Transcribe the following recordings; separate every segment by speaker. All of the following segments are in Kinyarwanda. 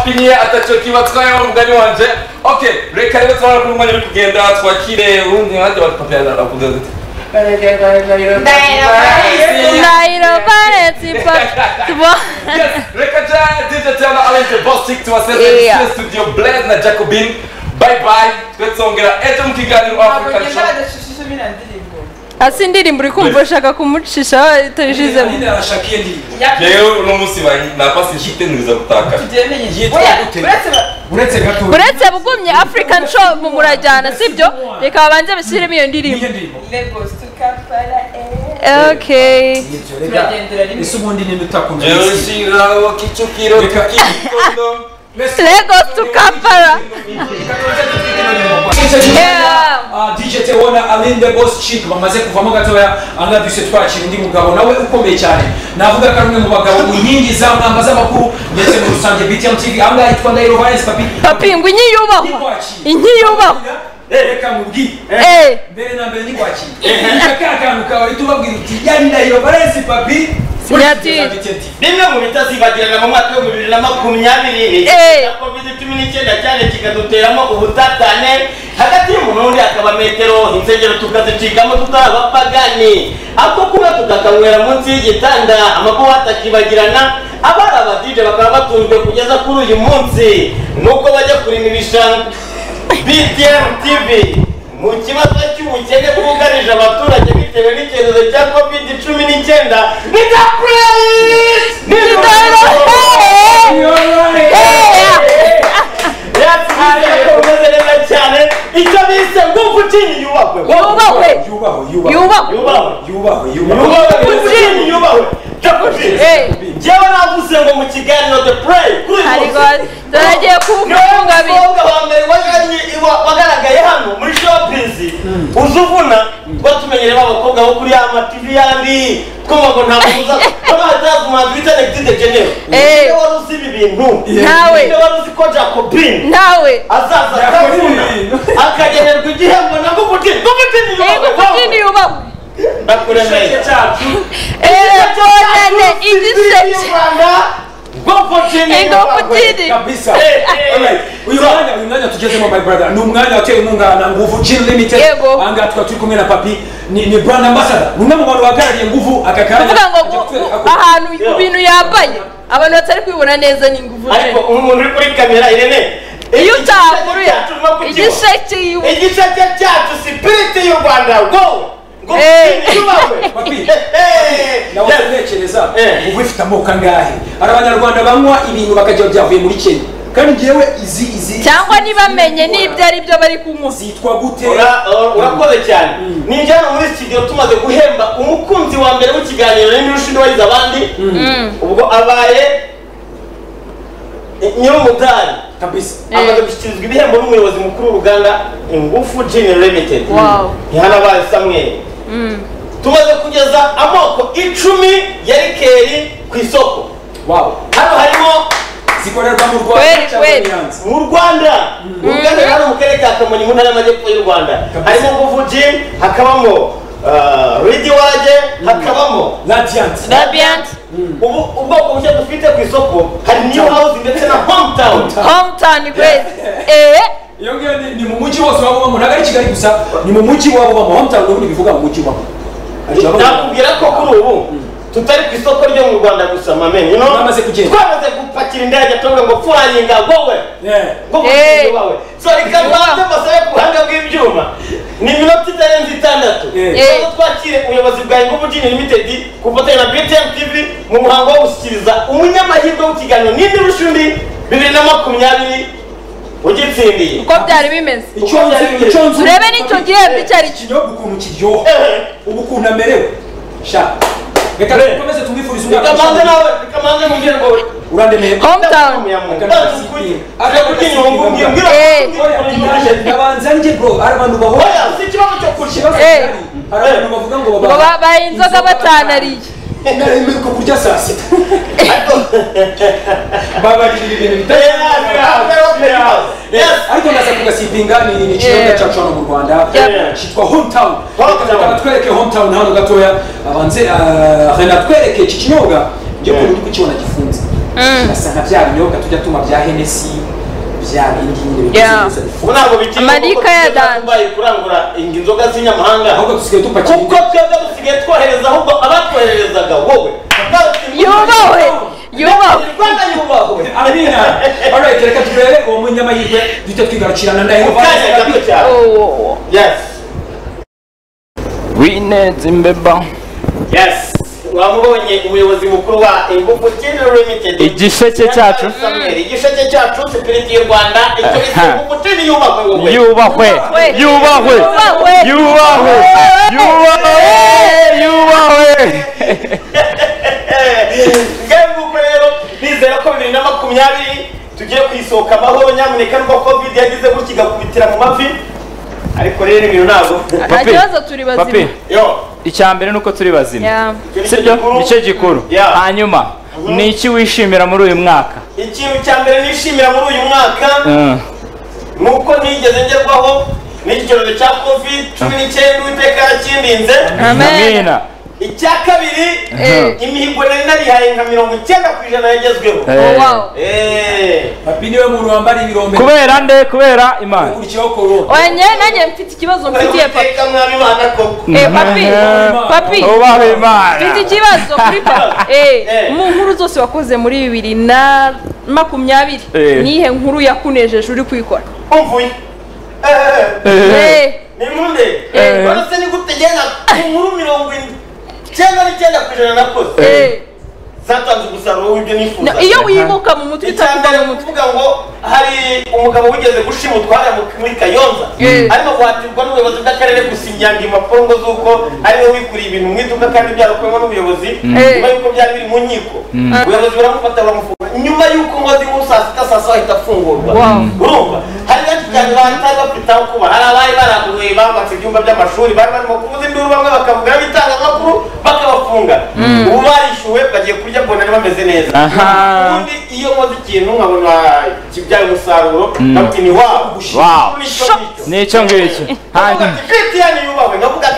Speaker 1: happy new year atacho kibatwaye umugani wanje. Okay, reka rero twara ku mwanya kugenda twakire urundi nkajya batapya akuze ziti. Reka ja digital Alente Bostik to assess studio Blade na Jacobin. Bye bye. Twetsongera ejo mkiganiro African Show.
Speaker 2: Asindiri mburi kumva shaka kumucisha itajize.
Speaker 1: Leo no musi bari na pasi shitenuriza gutaka.
Speaker 2: Uretse bugumye African Show mu murajyana sibyo? Reka babanze bashyiremo iyo ndirimbo.
Speaker 3: Lagos to Kampala.
Speaker 2: Okay.
Speaker 4: Isubundi ni nutakunze.
Speaker 1: Jerusalem kichukiro kikondo.
Speaker 2: Lagos to Kampala.
Speaker 4: DJ Teona Alinde Boss Chic bamaze kuvamo gatoya angaduse twakira indi mugabo nawe ukomeye cyane navuga ko rumwe mu bagabo inkingi za mwamba z'amakuru ndetse mu rusange BTM TV anga yitwa Ndairo Valens
Speaker 2: papi ngo inyiyubahwa
Speaker 4: reka mubwi mbere na mbere ni kwaki akakantu kawe tubabwira uti yani Ndairo Valens papi
Speaker 5: bimwe mu bitazibagirana mu mwaka wa 2020 COVID-19 cyane kikaduteramo ubutatane hagati y'umuntu n'undi akaba metero insengero tukazicikamo tutarabapagani ako kuba tukakanywera munsi y'igitanda amakuba atakibagirana abara aba DJ bakaba batunzwe kugeza kuri uyu munsi nuko bajya kurimirisha BTM TV mu kibazo cy'ubukene bwugarije abaturage bitewe n'icyorezo cya COVID-19 cyane icyo bise ngufu chini yubahwe jewe navuze ngo mu kiganiro The Pray
Speaker 2: turagiye kufunga
Speaker 5: wagaragaye hano muri shopping uzuvuna twatumenyere babakobwa bo kuri ama TV yandi twumva ngo ntamuza bamataza mu bita Next Generation wari uzi ibi bintu
Speaker 2: nawe
Speaker 5: wari uzi ko Jacobin
Speaker 2: nawe
Speaker 5: azaza akavuna akagenerwa igihembo na ngubutini yubahwe ndakuremeye
Speaker 2: bonane igiseke
Speaker 4: kabisa. Uyu mwanya tugezemo my brother ni umwanya watewe inkunga na Nguvu Gin Limited anga turi kumwe na papi ni brand ambassador numwe mu bantu bagarariye Nguvu akakanya
Speaker 2: uvuga ngo ahantu ibintu yambaye abantu batari kwibona neza ni Nguvu
Speaker 5: ariko umuntu uri kuri kamera Irene
Speaker 2: iyo utamuruye igiseke
Speaker 5: cyacu spirit y'u Rwanda go
Speaker 4: papi nawe unekereza Nguvu ifite amoko angahe ari abanyarwanda banywa ibintu bakajya byavuye muri Kenya kandi ngewe izi
Speaker 2: cyangwa nibamenye n'ibyo ari byo bari kunywa
Speaker 4: zitwa gute
Speaker 5: urakoze cyane ninjyana muri studio tumaze guhemba umukunzi wa mbere w'ikiganiro n'urushindi wayize abandi ubwo abaye nyir'umudari
Speaker 4: kabisa
Speaker 5: amaze gushyikirizwa ibihembo n'umuyobozi mukuru w'uruganda Nguvu Gin Limited ntihanabaye Samuel tumaze kugeza amoko 10 ya rikeri ku isoko hano harimo
Speaker 4: zikorerwa mu
Speaker 5: Rwanda uruganda hano mu karere ka Kamonyi mu ntara y'Amajyepfo y'u Rwanda harimo Nguvu Gin hakabamo Radio Wage hakabamo
Speaker 2: Radiant
Speaker 5: ubwoko bushya dufite ku isoko hari New House ndetse na Hometown
Speaker 4: iyo ngiyo ni mu mujyi wose wabamo ntabwo ari Kigali gusa ni mu mujyi wabamo Hometown n'ubundi bivuga mu mujyi wabamo
Speaker 5: nakubwira ko kuri ubu tutari ku isoko ryo mu Rwanda gusa mamenye
Speaker 4: twamaze
Speaker 5: gupakira indege tuvuga ngo flying wowe so ikabanze masaye ku buhanga bw'ibyuma ni minota itarenze 6 twakire ubuyobozi bwa Nguvu Gin Limited kufatanya na BTM TV mu muhango wo gushyikiriza umunyamahirwe w'ikiganiro n'indi rushundi 2020 ugitsindiye
Speaker 2: uko byari bimeze urebe n'icyo gihembo cyari
Speaker 4: kinyobwa ukuntu kiryoha ubu ukuntu amerewe sha reka dukomeze tumwifurize umwaka
Speaker 5: kamanze mubwire ngo
Speaker 4: urandemeye
Speaker 2: Hometown
Speaker 4: ndabanza nje bro ari abantu bahoya
Speaker 5: si ikibazo cyo kurya
Speaker 4: hari abantu bavuga ngo
Speaker 2: babaye inzoga batanariye
Speaker 4: ko kurya saa sita babarira ibintu bitari ariko ndaza kugasipinga ni ikinyobwa cyacu hano mu Rwanda cyitwa Hometown twereke Hometown hano gatoya abanze renatwereke iki kinyobwa ngiye kubona uko kibona gifunze kirasa nka bya binyobwa tujya tuma bya Hennessy bya bindi nyine
Speaker 5: ubu ntabwo bikiri
Speaker 2: Amarika ya dance
Speaker 5: bayi kurangura inzoga z'inyamahanga
Speaker 4: ahubwo dusigaye dupakira
Speaker 5: kuko twebwe dusigaye twohereza ahubwo abatwoherezaga wowe
Speaker 2: yubahwe
Speaker 4: Amina. Alright, reka turebe uwo munyamahirwe duhita twigarukirana ndahiro
Speaker 5: kanya gato cyane. Yes.
Speaker 1: Wineze Mbeba.
Speaker 5: Yes. Wamubonye umuyobozi mukuru wa Ingufu General Limited.
Speaker 1: Igisheke cyacu.
Speaker 5: Igisheke cyacu Security y'u Rwanda icyo bise Ingufu yubahwe wowe.
Speaker 1: Yubahwe.
Speaker 5: Ngewe rero nizera ko 2020 tugiye kwisohoka amahoro nyamuneka nubwo covid yagize gutya igakubitira mu mavi ariko rero ibintu ntabwo
Speaker 2: nta kibazo turi bazima
Speaker 1: icyambere nuko turi bazima sibyo nicyo gikuru hanyuma ni iki wishimira muri uyu mwaka
Speaker 5: ikintu cyambere nishimira muri uyu mwaka nuko ntigeze ngerwaho n'icyorezo cya covid 19 witeka yakindinze
Speaker 1: amina
Speaker 5: icya kabiri imihigo nari narihaye nka 90% yagezweho
Speaker 4: Papi niwe muntu wambara ibirombe
Speaker 1: kubera nde kubera Imana
Speaker 4: ukurikiyeho corona
Speaker 2: Onye nanjye mfite ikibazo mfitiye papi papi
Speaker 1: ubahe Imana
Speaker 2: mfite ikibazo kuri papi mu nkuru zose wakoze muri 2020 nihe nkuru yakunejeje uri kwikora
Speaker 5: umvuye ni munde barase ni gutegena inkuru 99% nakoze zatanze umusaruro w'ibyo nifuza
Speaker 2: iyo wimuka mu mutwe itakuva mu mutwe
Speaker 5: kuvuga ngo hari umugabo wigeze gushimutwa muri Kayonza arimo guhatirwa n'ubuyobozi bw'akarere gusinyanga impapuro ngo z'uko ariwe wikuriye ibintu mu iduka kandi byarakozwe n'ubuyobozi nyuma y'uko byari biri mu nkiko ubuyobozi buramufata baramufunga nyuma y'uko ngozi mu saa sita ahita afungurwa urumva hari benshi cyane batari bafitaho kuba hari abari baraguye bambatse ibyumba by'amashuri bari barimo kuvuza induru bamwe bakavuga n'itangazamakuru bakabafunga ubu barishyuwe bagiye kurya mbona ari bameze neza ubundi iyo nkoze ikintu nkabona kibyaye umusaruro ndavuga ni wabo
Speaker 1: nicyo ngicyo
Speaker 5: hanyuma Christian yubahwe ndavuga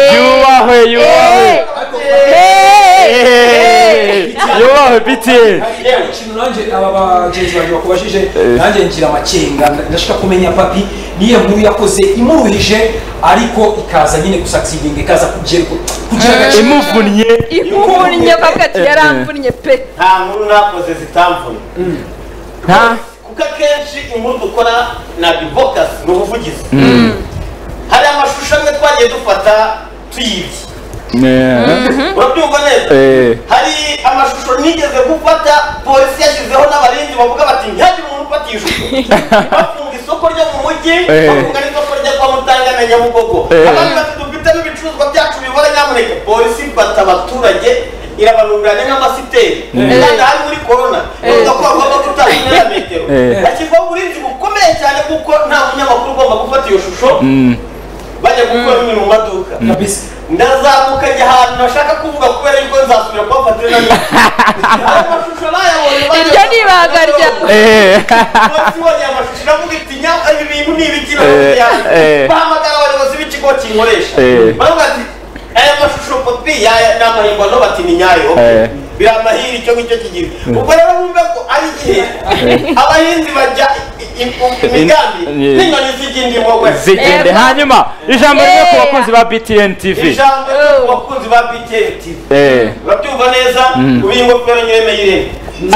Speaker 1: yubahwe BTN
Speaker 4: ikintu nanjye aba bagenzi banjye bakubajije nanjye ngira amakenga ndashaka kumenya papi niyo nkuru yakoze imuruhije ariko ikaza nyine gusucceeding ikaza kugira
Speaker 2: imuvunnye bavuga ati yaramvunnye pe
Speaker 5: nta nkuru nakoze zitamvunnye kuko akenshi inkuru dukora na advocacy ni ubuvugizi hari amashusho amwe twagiye dufata tuyibye urabyumva neza hari amashusho nigeze gufata polisi yashyizeho n'abarinzi bavuga bati ntihagire umuntu ufata iyi shusho bafunga isoko ryo mu mujyi bafunga n'isoko ryo kwa Mutanga na Nyabugogo abandi bati dufite n'ibicuruzwa byacu bibora nyamuneka polisi ifata abaturage irabarundanya nk'amasiteri kandi hari muri corona bavuga ko bagomba gutanga metero hashyirwaho uburinzi bukomeye cyane kuko nta munyamakuru ugomba gufata iyo shusho bajya gukora ibintu mu maduka ndazamuka njya ahantu nashaka kuvuga kubera yuko nzasubira kubafatira na none amashusho nayabonye
Speaker 2: iryo ni ibanga rya
Speaker 5: wabonye amashusho iravuga iti ibi bintu ni ibikino bahamagara abayobozi b'ikigo kinkoresha baravuga ati aya mashusho papi ni amahimbano bati ni nyayo biramahiri icyo ngicyo kigira ubwo rero bumve ko ari igihe abahinzi bajya imigambi n'inyoni zigenda imogwe
Speaker 1: zigende hanyuma ijambo rimwe ku bakunzi ba BTN TV
Speaker 5: ijambo ku bakunzi ba BTN TV urabyumva neza ubiye ingofero nyireme y'irene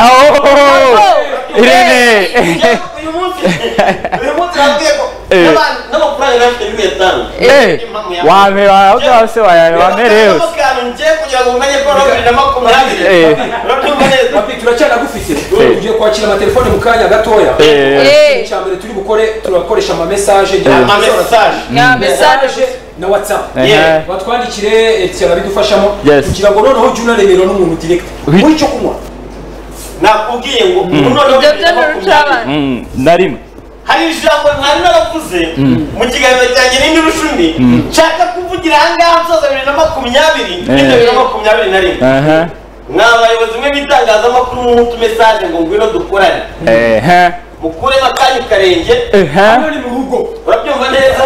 Speaker 1: Irene
Speaker 5: uyu munsi nabwiye ko n'amafaranga nafite y'ubuyatanga
Speaker 1: wamerewe
Speaker 5: ngiye kugira ngo umenye ko 2020 urabyumva neza
Speaker 4: papi turacyanagufite tugiye kwakira amatelefone mu kanya gatoya icyambere turi bukore turakoresha ama message na WhatsApp batwandikire cyangwa bidufashamo kugira ngo noneho juna remero n'umuntu direct muri cyo kunywa
Speaker 5: nakubwiye ngo noneho
Speaker 1: na rimwe
Speaker 5: hari ijambo mwari naravuze mu kiganiro cyanjye n'indi rushumi nshaka kuvugira ahangaha nsoza 2020 n'abayobozi mwe b'itangazamakuru mu message ngo ngwino dukorane mukuremo akanya karenge
Speaker 4: hano ni mu rugo
Speaker 5: urabyumva neza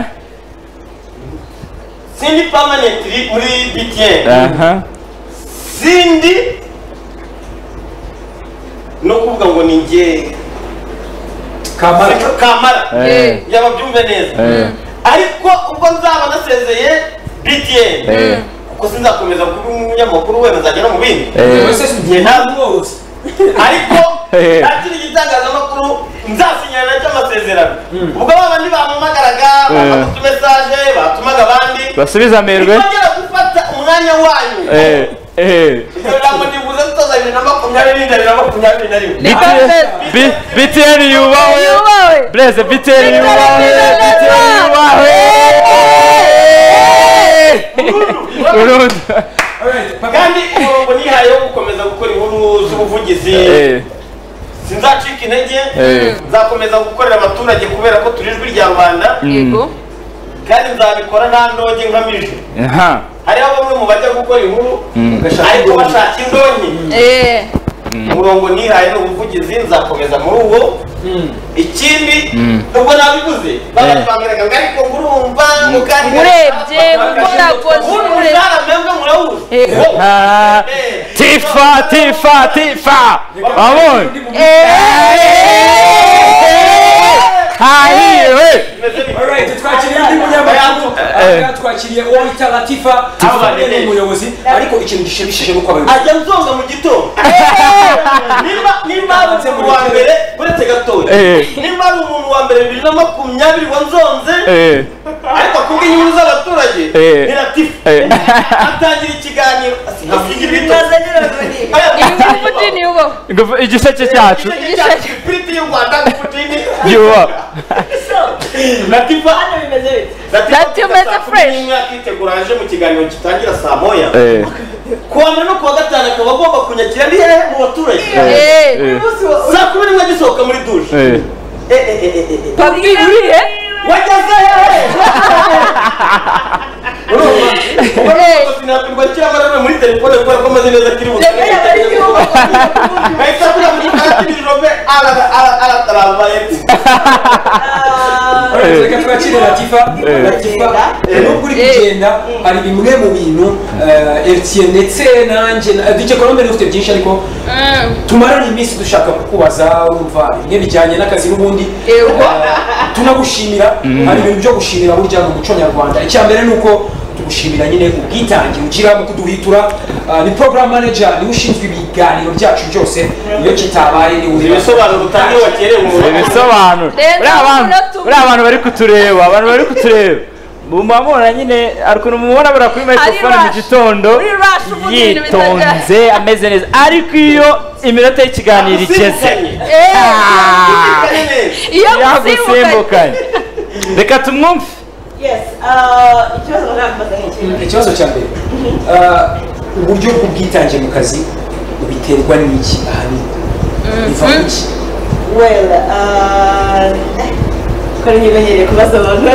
Speaker 5: sindi permanently muri BTN sindi no kuvuga ngo ni njye kamara yaba byumve neza ariko ubwo nzaba nasezeye BTN kuko sinzakomeza kuba umunyamakuru wenda nzajya no mu bindi ariko ntakiri igitangazamakuru nzasinyana cy'amasezerano ubwo babandi bampamagaraga bafata utumesaje batumaga abandi
Speaker 6: basubiza amerwe
Speaker 5: bagera gufata umwanya wanyu ntabwo nibuze tutoza 2020
Speaker 6: BTN yubawe Blaze BTN yubawe
Speaker 5: kandi umurongo nihaye wo gukomeza gukora inkuru z'ubuvugizi sinzacika intege nzakomeza gukorera abaturage kubera ko turi ijwi rya rubanda kandi nzabikora nta ndonke nkamije hariho bamwe mu bajya gukora inkuru ariko bashaka indonke umurongo nihaye n'ubuvugizi nzakomeza muri uwo ikindi ubwo nabivuze babambiraga ngo ariko ngurumva mukandi
Speaker 2: urebye murakoze
Speaker 5: urebye murawuzi
Speaker 6: Tifa babon
Speaker 4: Alright, twakiriye undi munyamakuru twakiriye uwo bita Latifa abane n'umuyobozi ariko ikintu gishimishije nuko abayobozi
Speaker 5: ajya nzonga mu gitondo nimba ari umuntu wa mbere uretse gatoya nimba ari umuntu wa mbere 2020 wanzonze ariko kubwo inyungu z'abaturage ni Latifa atangira ikiganiro
Speaker 6: igiseke cyacu
Speaker 5: Priti y'u Rwanda Putin
Speaker 6: yuba
Speaker 5: Latifa
Speaker 2: Latifa fresh
Speaker 5: akiteguraje mu kiganiro gitangira saa moya kuwa mbere no kuwa gatanu akaba agomba kunyakira ni hehe mu baturage saa 11 gisohoka muri douche
Speaker 2: papi urihe
Speaker 5: wageze hehe sinapirwa cyangwa muri telefone kubera ko amaze neza kiri buze ahita avuga mu gikati Robe arataramaye
Speaker 4: reka twakire Latifa nubwo uri kugenda hari bimwe mu bintu RTN ndetse nanjye DJ Colombe ufite byinshi ariko tumarana iminsi dushaka kukubaza urumva bimwe bijyanye n'akazi n'ubundi tunagushimira hari ibintu byo gushimira burya mu muco nyarwanda icya mbere nuko tugushimira nyine ubwitange ugira mu kuduhitura ni program manager ni ushinzwe ibiganiro byacu byose iyo kitabaye ni uri
Speaker 5: ibisobanuro utangiye wakerewe
Speaker 6: ibisobanuro uri abantu bari kutureba mumubona nyine ariko mumubona bara kuri microphone mu gitondo yitonze ameze neza ariko iyo iminota y'ikiganiro igeze
Speaker 2: iyo
Speaker 6: gusimbukanye reka tumwumve
Speaker 4: ikibazo cya mbere uburyo bw'ubwitange mu kazi biterwa n'iki ahanini biva ku ki
Speaker 3: ko ntibenyereye kubaza abantu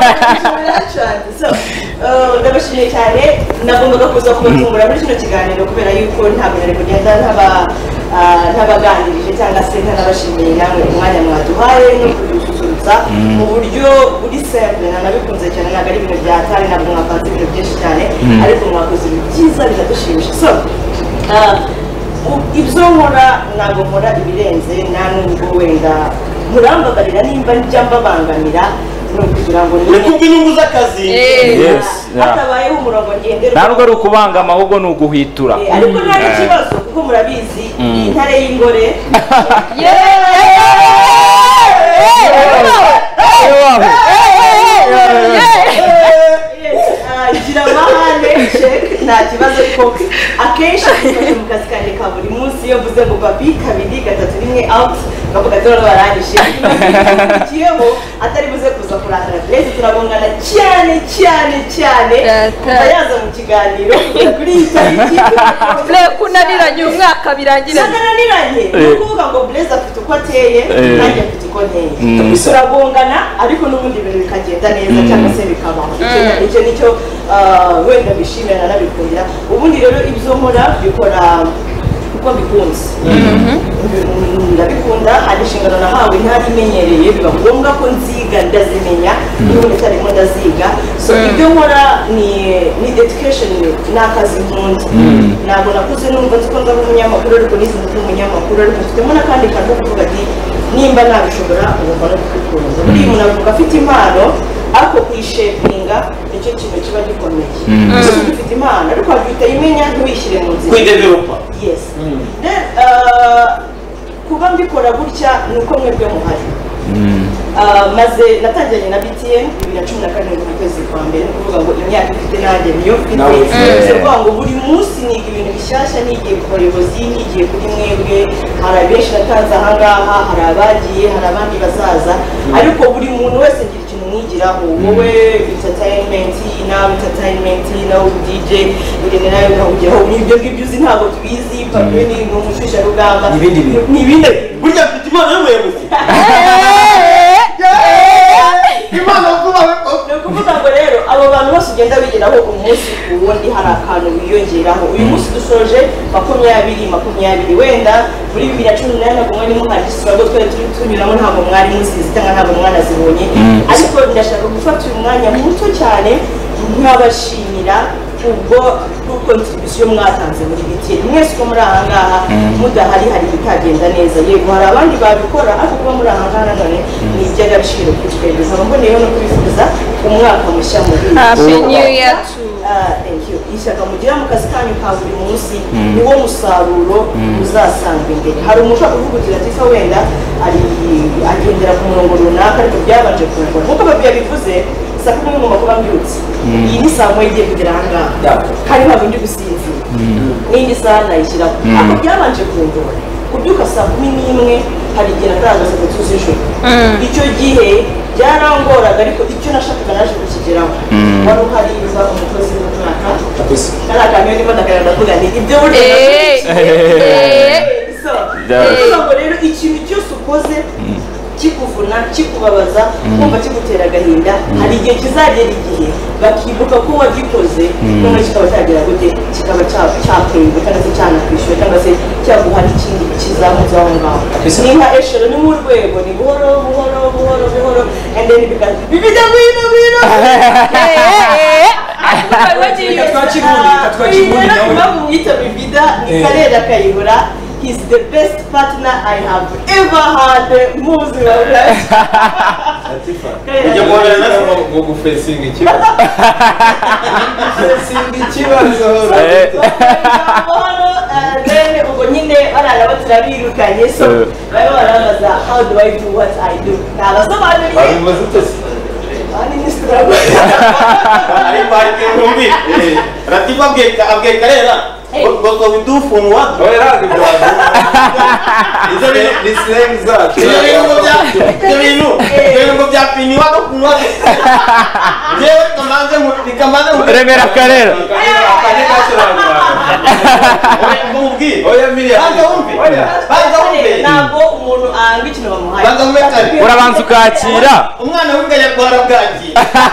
Speaker 3: ndabashimiye cyane nagombaga kuza kubatungura muri kino kiganiro kubera yuko ntabwo nari kugenda ntabaganirije cyangwa se ntanabashimiye namwe umwanya mwaduhaye no kudususurutsa mu buryo buri simple nanabikunze cyane ntabwo ari ibintu byatari ntabwo mwapanze ibintu byinshi cyane ariko mwakoze ibintu byiza biradushimisha so ibyo nkora ntabwo nkora ibirenze nta nubwo wenda murambabarira nimba njya mbabangamira no kugira ngo
Speaker 5: ni kubw'inyungu z'akazi
Speaker 3: hatabayeho umurongo ngenderwa
Speaker 6: ntabwo ari ukubangama ahubwo ni uguhitura
Speaker 3: ariko nta n'ikibazo kuko murabizi intare y'ingore gira amahane nta kibazo ariko akenshi dufashe mu kazi kanjye ka buri munsi iyo mvuze ngo papi kabiri gatatu rimwe out ngavuga ati rero barangije ikiyeho atari buze kuza kurakara Blaze turabongana cyane kuva yaza mu kiganiro kuri iyi tariki
Speaker 2: Blaze kunaniranye umwaka birangiranye
Speaker 3: nananiranye ni ukuvuga ngo Blaze afite uko ateye nanjye afite uko nteye turabongana ariko n'ubundi ibintu bikagenda neza cyangwa se bikabaho icyo nicyo wenda bishimira nabikundira ubundi rero ibyo nkora bikora kuko bikunze ndabikunda hari inshingano nahawe ntarimenyereye biba ngombwa ko nziga ndazimenya n'ubundi itarimo ndaziga so ibyo nkora ni education ni akazi nkunda ntabwo nakuze numva nzi ko ndaba umunyamakuru ariko nizi ndi umunyamakuru ariko mfitemo n'akandi kantu ko kuvuga ati nimba nabishobora ugomba no kubikunda buriya umuntu avuga afite impano ariko kuyishepinga nicyo kintu kiba gikomeye gusa ufite impano ariko wajya utayimenya ntiwishyire mu nzira
Speaker 5: kwidevelopa
Speaker 3: yes kuba mbikora gutya ni uko mwebwe muhari maze natangiranye na BTN 2017 mu kwezi kwa mbere ni ukuvuga ngo imyaka ifite nanjye niyo mfite kuvuga ngo buri munsi niga ibintu bishyashya nigiye ku bayobozi nigiye kuri mwebwe hari benshi natanze ahangaha hari abagiye hari abandi bazaza ariko buri muntu wese ngira ikintu mwigiraho wowe entertainment nawe DJ irene nawe nkawugeraho n'ibyo ngibyo uzi ntabwo tubizi pape ni umushisha rugamba n'ibindi
Speaker 5: burya mfite impano y'ubuyobozi
Speaker 3: imana ni ukuvuga ngo rero abo bantu bose ugenda bigeraho umunsi ku wundi hari akantu wiyongeraho uyu munsi dusoje 2020 wenda muri 2018 ntabwo mwari muhagisura ngo twari turi tunyuramo ntabwo mwari muzizi cyangwa ntabwo mwanazibonye ariko ndashaka gufata uyu mwanya muto cyane nkabashimira ubwo contribution mwatanze muri BTN mwese ko muri aha ngaha mudahari hari bitagenda neza yego hari abandi babikora ariko kuba muri aha ngaha none ni iby'agaciro kuri twebwe nkaba mboneyeho no kubifuza umwaka mushya muri
Speaker 2: Happy New Year to
Speaker 3: thank you ishyaka mugira mu kazi kanyu ka buri munsi niwo musaruro uzasanga imbere hari umuntu ushobora kuvuga uti Latifa wenda agendera ku murongo runaka ariko byabanje kungora nk'uko babivuze saa kumi n'imwe makuru ambyutse iyi ni saa moya igiye kugera aha ngaha hari ntabwo ndi gusinzira n'indi saha nayishyiraho ariko byabanje kungora kubyuka saa kumi n'imwe hari igihe natanga saa tatu z'ijoro icyo gihe byarangoraga ariko icyo nashakaga naje kukigeraho wari uhari uza umukozi w'umwaka kari akantu ndimo ndakarira ndavuga nti ibyo burya ngo rero ikintu cyose ukoze kikuvuna kikubabaza kumva kigutera agahinda hari igihe kizagera igihe bakibuka ko wagikoze noneho kikaba cyagera gute kikaba cyakwemba cyangwa se cyanakwishyura cyangwa se cyaguha n'ikindi kizamutse aho ngaho ni nka eshero ni mu rwego ni buhoro and then bibida bino impamvu mwita bibida ni Karera Kayihura. He's the best partner I have ever had. Muzi wa Latifa.
Speaker 1: Ujya kubona ngo gufesinga ikibazo. Gufesinga ikibazo.
Speaker 3: Then ubwo nyine barara baturabirukanye so bari barabaza how do I do what I do. Nabasobanuriye.
Speaker 1: Babimaze utese.
Speaker 5: ari parike rumbi Latifa abwiye Karera ngo bidufunwa
Speaker 1: Oya izo ni slang zacu.
Speaker 5: ibintu ngo byapiniwa no kunwa yewe kamaze
Speaker 6: Remera Karera
Speaker 1: oya Miriam
Speaker 3: ntabwo umuntu anga ikintu bamuhaye
Speaker 6: urabanza ukakira
Speaker 5: umwana w'inganya kwara bwagiye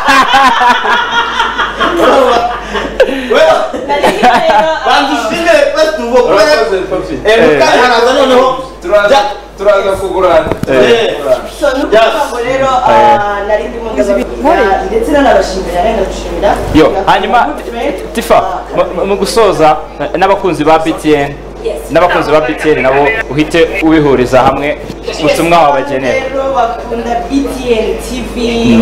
Speaker 5: bandushinge festival haraza noneho
Speaker 1: turaza kugurana
Speaker 3: so nuko rero nari ndimo ndetse nanabashimira ndabashimira
Speaker 6: yo hanyuma Tifa mu gusoza n'abakunzi ba BTN n'abakunzi ba BTN nabo uhite ubihuriza hamwe ubutumwa wabagenera
Speaker 3: rero bakunda BTN TV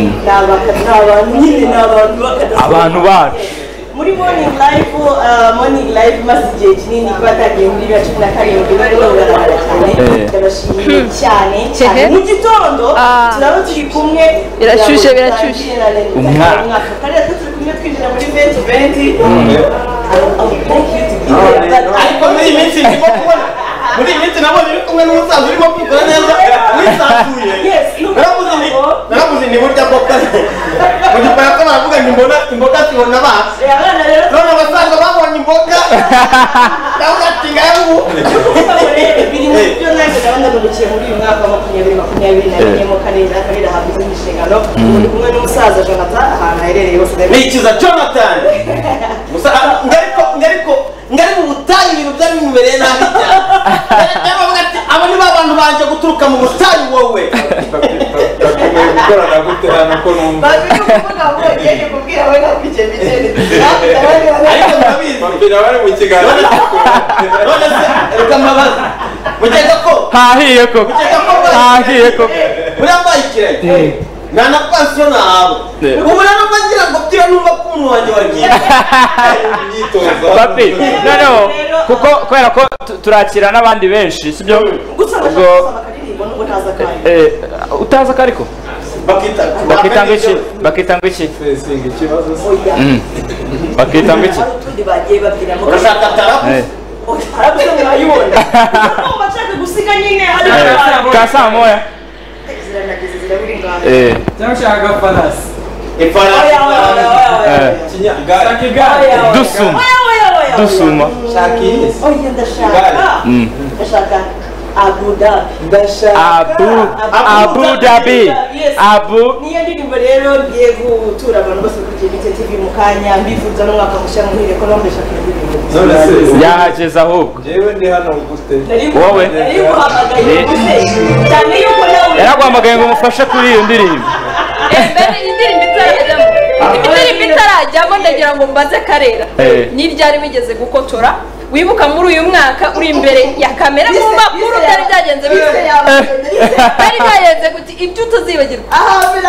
Speaker 6: abantu bacu
Speaker 3: muri morning live maze igihe kinini batagiye muri 2017 bari bagaragara cyane ndabashimiye cyane mu gitondo turaba turi kumwe
Speaker 2: birashyushye
Speaker 6: umwaka
Speaker 3: kandi turi kumwe twinjira muri 2020
Speaker 5: ariko muri iyi minsi ndimo kubona muri iyi minsi nabonye uri kumwe n'umusaza urimo kwikora neza wisanzuye naravuze ni burya boka mu gipara ko baravuga ngo imboga zibona abana none abasaza babonye imboga ndavuga ati ngaho
Speaker 3: biri mu byo nanjye ndabona nubukiye muri uyu mwaka wa 2021 mu Karera habize inshingano uri kumwe n'umusaza Jonathan ahantu aherereye hose
Speaker 5: nikiza Jonathan ngari mu butayu ibintu byari bimubereye nabi cyane bavuga ati aba ni abantu banje guturuka mu butayu wowe
Speaker 1: bakomeye gukorana gute hano ko numva
Speaker 3: ngiye kubwira we nakwice bitene
Speaker 5: ariko murabizi
Speaker 1: babwira bari mu kiganiro
Speaker 5: none se reka mbabaza mugeza ko
Speaker 6: hahiye koko hahiye koko
Speaker 5: urambaye ikirenge nta na pansiyo nahawe ubu rero mbagira ngo byiwe numva ko umuntu wanjye wagiye
Speaker 1: imyitozo
Speaker 6: papi noneho kuko kubera ko turakira n'abandi benshi sibyo ubwo utazi akariko bakitanga iki bakitanga iki
Speaker 1: singa ikibazo
Speaker 6: bakitanga iki
Speaker 5: urashaka tarapu
Speaker 3: arabyo mwayibona bashaka gusiga nyine hari
Speaker 6: kasa moya
Speaker 1: cyangwa farasi
Speaker 6: dusuma dusuma
Speaker 3: ndashaka Abu
Speaker 6: Dhabi Abu
Speaker 3: niyo ndirimbo rero ngiye gutura abantu bose kuri BTN TV mu kanya mbifuza n'umwaka mushya muhire ko nambesha kuri
Speaker 6: yahageze ahubwo
Speaker 1: jewe ndi hano gute
Speaker 6: wowe
Speaker 3: cyane yuko nawe
Speaker 6: yaraguhamagaye ngo umufashe kuri iyo ndirimbo
Speaker 2: mbere indirimbo itarajyamo indirimbo itarajyamo ndagira ngo mbaze Karera ni ryari bigeze gukotora wibuka muri uyu mwaka uri imbere ya kamera mu makuru byari byagenze bite byari byagenze guti ibyo utazibagirwa
Speaker 3: ahamira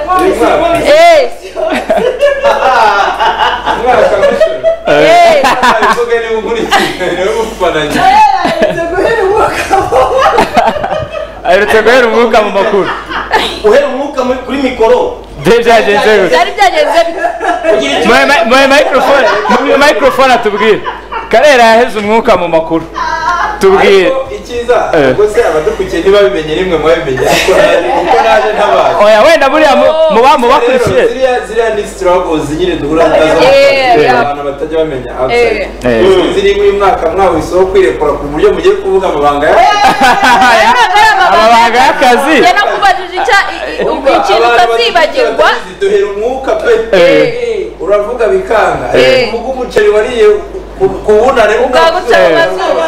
Speaker 6: aherutse guhera umwuka mu makuru
Speaker 5: uhera umwuka kuri mikoro
Speaker 6: byagenze gute
Speaker 2: byari byagenze bite
Speaker 6: mu microphone atubwire Karera yaheze umwuka mu makuru tubwire
Speaker 1: icyiza ubwo se abadukurikiye ntibabimenye rimwe mwabimenye kuko naje ntabazi
Speaker 6: oya wenda buriya mu bakurikiye
Speaker 1: ziriya ni struggles nyine duhura nazo abantu batajya bamenya outside ziri uyu mwaka mwawiseho kwirekura ku buryo mugiye kuvuga amabanga
Speaker 6: y'akazi
Speaker 2: yanakubajije ikintu utazibagirwa
Speaker 1: duhera umwuka pe uravuga bikanga uvuga umuceri wariye kubunane
Speaker 2: ugaguca mu mazuru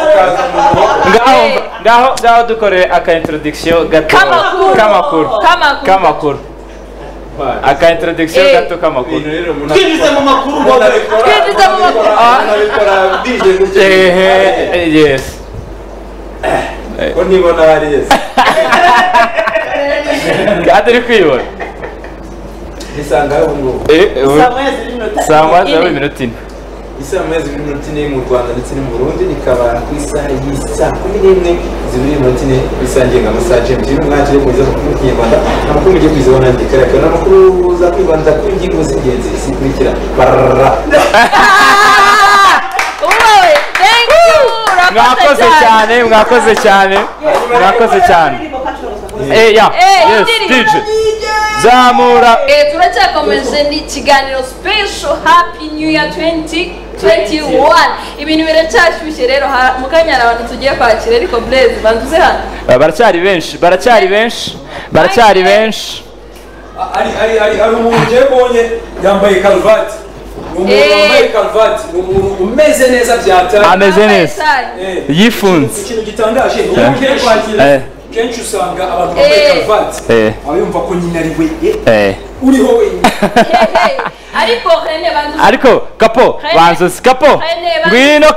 Speaker 6: ngaho dukoreye aka introduction gato kamakuru aka introduction gato kamakuru
Speaker 5: twinjize mu makuru
Speaker 2: twinjize mu makuru
Speaker 6: yes
Speaker 1: ko nibona hari yes
Speaker 6: kandi uri kwibona
Speaker 1: isanga ubu
Speaker 6: saa moya z'iminota ine
Speaker 1: isaha amezi 2:04 mu Rwanda ndetse no mu Burundi nikaba ku isaha y'isa 11 zibiri minota ine bisangiye nka massage mbyino mwakire kuza mu Kinyarwanda amakuru mugiye kwizabona ndikara kana amakuru za kwibanda ku ngingo z'ingenzi zikurikira
Speaker 6: mwakoze cyane yes DJ zamura
Speaker 2: turacyakomeje ni ikiganiro special happy new year 2021 ibintu biracyashyushye rero mu kanya hari abantu tugiye kwakira ariko Blaze banduze hano
Speaker 6: baracyari benshi
Speaker 4: ari umuntu ugiye bonye yambaye karuvati umuntu wambaye karuvati umeze neza byatari
Speaker 6: ameze neza yifunze
Speaker 4: ikintu gitangaje kenshi usanga abantu bambaye karuvati aba yumva ko nyine ari we uriho wenyine
Speaker 2: ariko
Speaker 6: kapo banzuzi kapo ngwino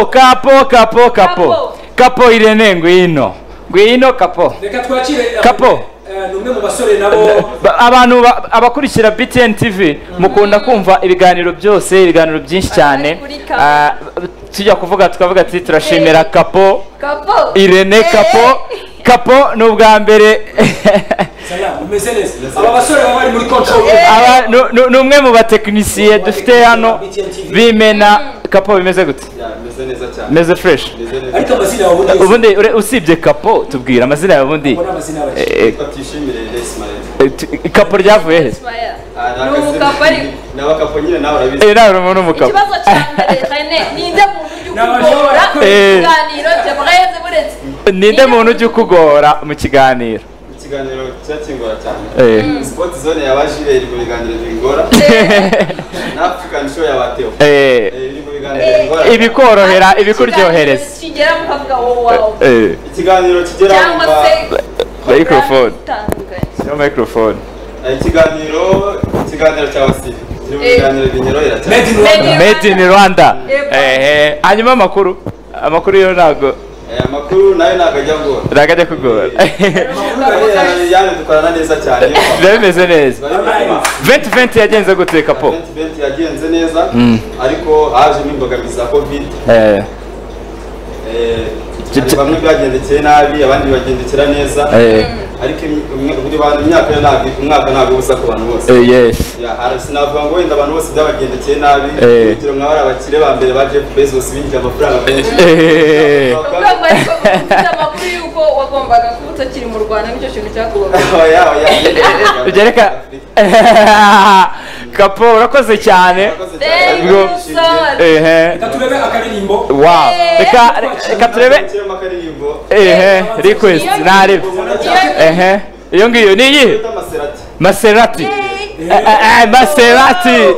Speaker 6: kapo Irene ngwino kapo
Speaker 4: reka twakire
Speaker 6: kapo
Speaker 4: numwe mu basore nabo
Speaker 6: abantu abakurikira BTN TV mukunda kumva ibiganiro byinshi cyane tujya tukavuga ati turashimira kapo Irene kapo ni ubwa mbere
Speaker 4: umeze neza aba basore baba bari muri control
Speaker 6: ni umwe mu batekinisiye dufite hano bimena kapo bimeze gute
Speaker 1: meze neza cyane
Speaker 6: meze fresh
Speaker 4: ariko amazina yawe
Speaker 6: ubundi usibye kapo tubwira amazina yawe ubundi
Speaker 1: batishimire Ismail
Speaker 6: kapo ryavuye he
Speaker 2: ni umukapo ariko
Speaker 5: n'abakapo nyine nawe urabizi
Speaker 6: nawe umuntu umukapo
Speaker 2: ikibazo cya mbere Rene ninde muntu ujya ukugora ikiganiro cyabwayenze buretse
Speaker 6: ninde muntu ujya ukugora mu kiganiro
Speaker 5: ikiganiro cyakingora cyane sport zone yabajire iri mu biganiro bingora na African show yabateo iri mu biganiro bingora
Speaker 6: ibikorohera ibikuryohereza
Speaker 2: kigera mukavuga wowe
Speaker 5: ikiganiro kigera
Speaker 2: cyangwa se
Speaker 6: microphone no microphone
Speaker 7: ikiganiro cya Wasiri ibiganiro binyero
Speaker 6: made in Rwanda hanyuma amakuru yo ntago
Speaker 7: amakuru nayo nagajya kugora yani dukorana neza cyane
Speaker 6: bimeze neza 2020 yagenze gute Kapo
Speaker 7: 2020 yagenze neza ariko hajemo imbogamizi za covid bamwe byagendekeye nabi abandi bagendekera neza ariko buri bantu umwaka ntabwo ubusa ku bantu bose
Speaker 6: yes
Speaker 7: sinavuga ngo wenda abantu bose byabagendekeye nabi urugero nka bari abakire ba mbere ba Jeff Bezos binjije amafaranga menshi
Speaker 2: amakuru y'uko wagombaga kuba utakiri mu Rwanda nicyo kintu cyakubaga
Speaker 6: ugereka Kapo urakoze cyane
Speaker 4: reka turebe akaririmbo
Speaker 6: wow reka turebe request narebe iyo ngiyo ni iyi Maserati Maserati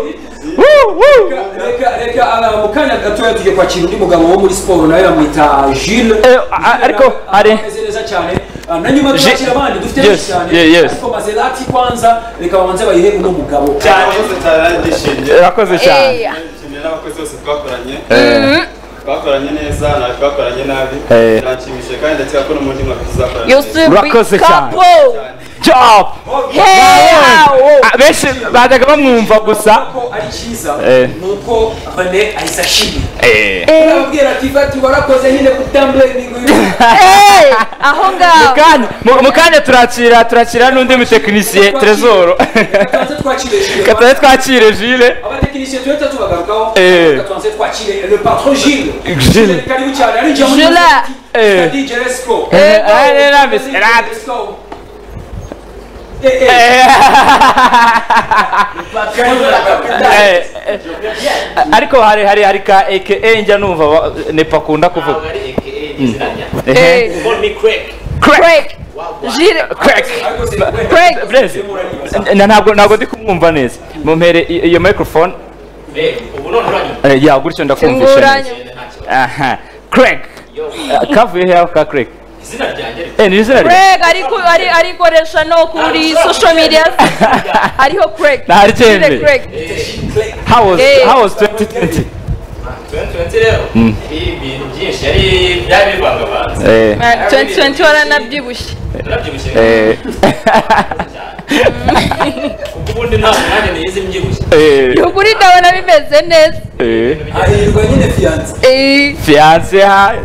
Speaker 4: reka mukanya gatoya tujye kwakira undi mugabo wo muri siporo nawe bamwita Jules
Speaker 6: ariko hari
Speaker 4: neza cyane na nyuma twakira abandi dufite benshi cyane ariko Maserati kwanza reka babanze bayihe uno mugabo
Speaker 6: urakoze cyane
Speaker 7: n'abakozi bose twakoranye neza twakoranye nabi nashimishije kandi ndakeka ko no mu ndimi tuzakorana
Speaker 6: urakoze cyane job benshi bajyaga bamwumva gusa
Speaker 4: ko ari cyiza nuko Bane ahise ashimye arababwira ati fati warakoze nyine kutambulingi
Speaker 2: aho ngaho
Speaker 6: mukanya turakira n'undi mutekinisiye Trezor kataze twakire Jules
Speaker 4: abatekinisiye tuweta tubagarukaho kataze twakire le patron Jules karibu cyane ari Jules DJ Resco
Speaker 6: ariko hari ka aka njya numva nepakunda kuvuga ntabwo ndi kumwumva neza mumpere iyo microphone ya gutyo ndakumvisha aha Craig kavuye he ka Craig ni izina
Speaker 2: Craig arikoresha no kuri social media ariho Craig
Speaker 6: how was 2020
Speaker 5: rero ibintu byinshi yari byari bivangavanze
Speaker 2: 2020 waranabyibushye
Speaker 5: kuko ubundi nta mwanya niyize mbyibushye
Speaker 2: ukuri ndabona bimeze neza
Speaker 4: ahirwa nyine
Speaker 6: fiance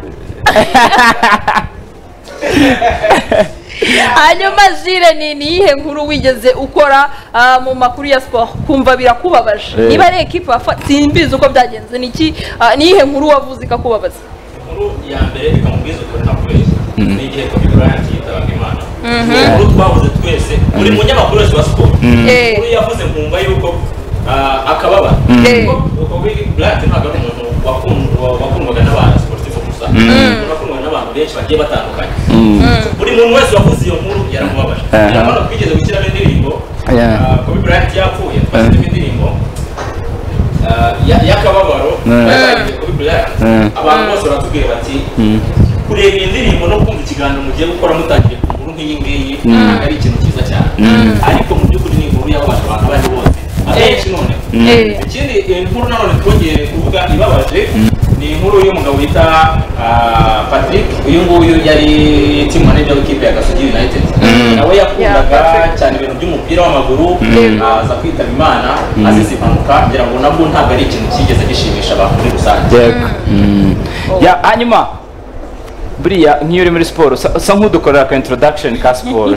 Speaker 2: hanyuma Jules ni iyihe nkuru wigeze ukora mu makuru ya siporo kumva birakubabaje niba ari ekipa simbizi uko byagenze ni iyihe nkuru wavuze ikakubabaza
Speaker 5: inkuru ya mbere ikamubwiza ukuri ntakubeje ni igihe Kobe Bryant yitabaga Imana inkuru twavuze twese buri munyamakuru wese wa siporo inkuru yavuze nkumva yuko akababara Kobe Bryant ntabwo ari umuntu wakundwaga n'abantu sportif gusa akundwaga n'abantu benshi bagiye batandukanye buri muntu wese wavuze iyo nkuru yaramubabaje urabona twigeze gushyiramo indirimbo Kobe Bryant yapfuye twashyiramo indirimbo y'akababaro Kobe Bryant abantu bose baratubwira bati kureba iyi ndirimbo no kumva ikiganiro mugiye gukora mutangiye ku nkuru nk'iyi ngiyi ntabwo ari ikintu cyiza cyane ariko mu by'ukuri ni inkuru y'abantu abandi bose abenshi none ikindi inkuru nanone twongeye kuvuga ibabaje ni inkuru y'umugabo wita Patrick uyu nguyu yari team manager w'ikipe ya Gasogi United nawe yakundaga cyane ibintu by'umupira w'amaguru aza kwitaba Imana azize impanuka ngira ngo nabwo ntabwo ari ikintu cyigeze gishimisha abantu muri rusange
Speaker 6: hanyuma buriya nk'iyo uri muri siporo usa nk'udukorera ka introduction ka siporo